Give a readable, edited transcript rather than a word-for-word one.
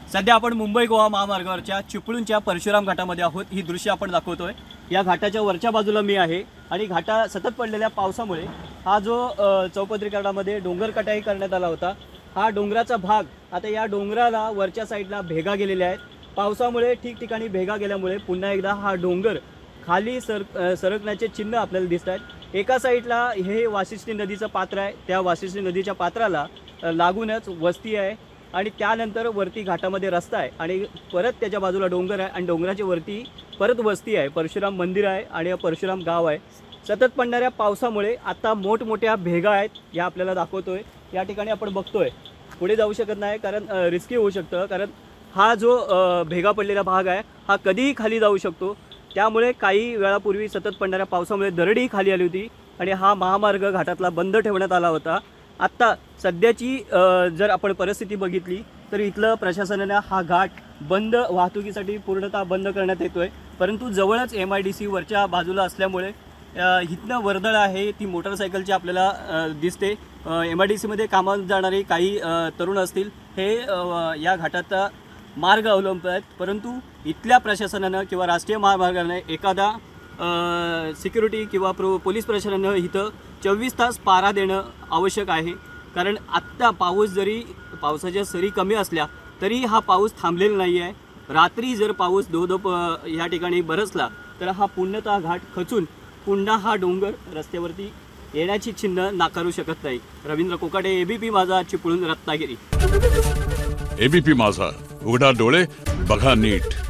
सध्या आपण मुंबई गोवा महामार्गावरच्या चिपळूणच्या परशुराम घाटामध्ये आहोत। ही दृश्य आपण दाखवतोय। या घाटाच्या वरच्या बाजूला मी आहे आणि घाटा सतत पडलेल्या पावसामुळे हा जो चौपदरीकरणामध्ये डोंगर कटाई करण्यात आला होता, हा डोंगराचा भाग आता या डोंगराला वरच्या साईडला भेगा गेलेल्या आहेत। पावसामुळे ठिकठिकाणी भेगा गेल्यामुळे पुन्हा एकदा हा डोंगर खाली सरकण्याचे चिन्ह आपल्याला दिसत आहेत। एका साईडला हे वाशिष्ठी नदीचं पात्र आहे, त्या वाशिष्ठी नदीच्या पात्राला लागूनच वस्ती आहे आणि त्यानंतर वरती घाटामध्ये रस्ता आहे आणि परत त्याच्या बाजूला डोंगर आहे आणि डोंगराच्या वरती परत वस्ती आहे, परशुराम मंदिर आहे आणि परशुराम गाव आहे। सतत पडणाऱ्या पावसामुळे आता मोठमोठ्या भेगा आहेत, या आपल्याला दाखवतोय। या ठिकाणी आपण बघतोय पुढे जाऊ शकत नाही कारण रिस्की होऊ शकतं, कारण हा जो भेगा पडलेला भाग आहे हा कधीही खाली जाऊ शकतो। त्यामुळे काही वेळापूर्वी सतत पडणाऱ्या पावसामुळे दरडी खाली आली होती आणि हा महामार्ग घाटातला बंद ठेवण्यात आला होता। आत्ता सध्याची जर आपण परिस्थिती बघितली तर इथलं प्रशासनाने हा घाट बंद वाहतुकीसाठी पूर्णतः बंद करण्यात येतोय, परंतु जवळच MIDC वरच्या बाजूला असल्यामुळे इथनं वर्दळ आहे ती मोटरसायकलची आपल्याला दिसते। MIDC मध्ये कामाला जाणारे काही तरुण असतील, हे या घाटाचा मार्ग अवलंबत आहेत, परंतु इथल्या प्रशासनानं किंवा राष्ट्रीय महामार्गाने एखादा सिक्युरिटी किंवा पोलीस प्रशासनानं इथं 24 तास पारा देणं आवश्यक आहे। कारण आत्ता पावसाच्या सरी कमी असल्या तरी हा पाऊस थांबलेला नाही आहे। रात्री जर पाऊस धो या ठिकाणी बरसला तर हा पूर्णतः घाट खचून पुन्हा हा डोंगर रस्त्यावरती येण्याची चिन्ह नाकारू शकत नाही। रवींद्र कोकाटे, ABP माझा, चिपळूण, रत्नागिरी। ABP माझा, उघडा डोळे बघा नीट।